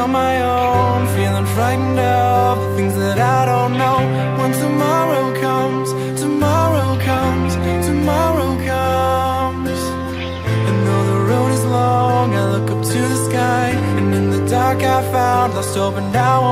on my own, feeling frightened of the things that I don't know. When tomorrow comes, tomorrow comes, tomorrow comes. And though the road is long, I look up to the sky, and in the dark I found lost hope, and now